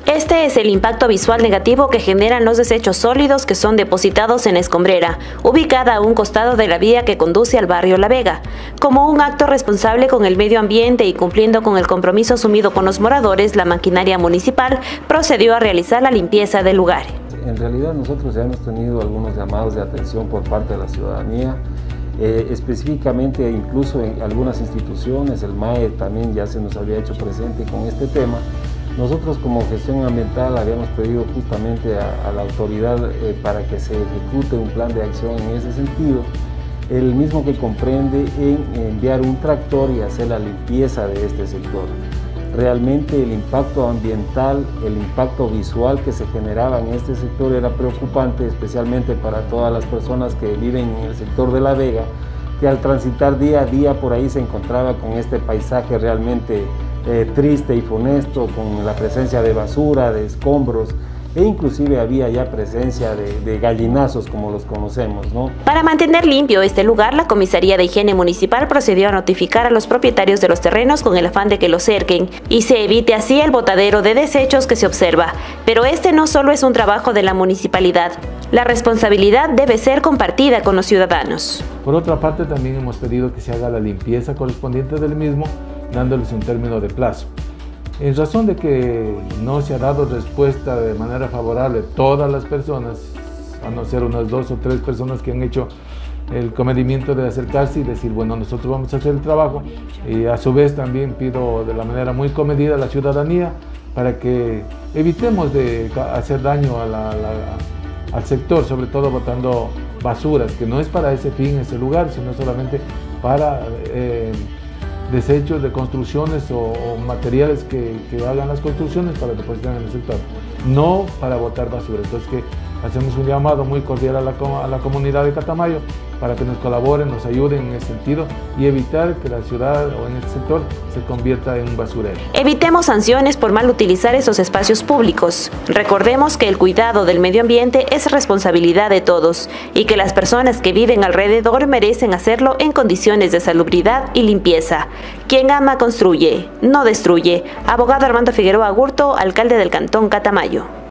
Este es el impacto visual negativo que generan los desechos sólidos que son depositados en la escombrera, ubicada a un costado de la vía que conduce al barrio La Vega. Como un acto responsable con el medio ambiente y cumpliendo con el compromiso asumido con los moradores, la maquinaria municipal procedió a realizar la limpieza del lugar. En realidad nosotros ya hemos tenido algunos llamados de atención por parte de la ciudadanía, específicamente incluso en algunas instituciones, el MAE también ya se nos había hecho presente con este tema. Nosotros como gestión ambiental habíamos pedido justamente a la autoridad para que se ejecute un plan de acción en ese sentido, el mismo que comprende en enviar un tractor y hacer la limpieza de este sector. Realmente el impacto ambiental, el impacto visual que se generaba en este sector era preocupante, especialmente para todas las personas que viven en el sector de La Vega, que al transitar día a día por ahí se encontraba con este paisaje realmente triste y funesto, con la presencia de basura, de escombros, e inclusive había ya presencia de gallinazos como los conocemos, ¿no? Para mantener limpio este lugar, la Comisaría de Higiene Municipal procedió a notificar a los propietarios de los terrenos con el afán de que los cerquen y se evite así el botadero de desechos que se observa. Pero este no solo es un trabajo de la municipalidad, la responsabilidad debe ser compartida con los ciudadanos. Por otra parte, también hemos pedido que se haga la limpieza correspondiente del mismo, dándoles un término de plazo. En razón de que no se ha dado respuesta de manera favorable a todas las personas, a no ser unas 2 o 3 personas que han hecho el comedimiento de acercarse y decir, bueno, nosotros vamos a hacer el trabajo, y a su vez también pido de la manera muy comedida a la ciudadanía para que evitemos de hacer daño al sector, sobre todo botando basuras, que no es para ese fin, ese lugar, sino solamente para desechos de construcciones o materiales que hagan las construcciones para depositar en el sector, no para botar basura. Entonces que hacemos un llamado muy cordial a la comunidad de Catamayo para que nos colaboren, nos ayuden en ese sentido y evitar que la ciudad o en este sector se convierta en un basurero. Evitemos sanciones por mal utilizar esos espacios públicos. Recordemos que el cuidado del medio ambiente es responsabilidad de todos y que las personas que viven alrededor merecen hacerlo en condiciones de salubridad y limpieza. Quien ama construye, no destruye. Abogado Armando Figueroa Agurto, alcalde del Cantón Catamayo.